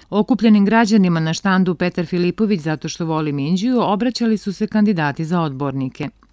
Okupljenim građanima na štandu Petar Filipović zato što voli Minđiju obraćali su se kandidati za odbornike.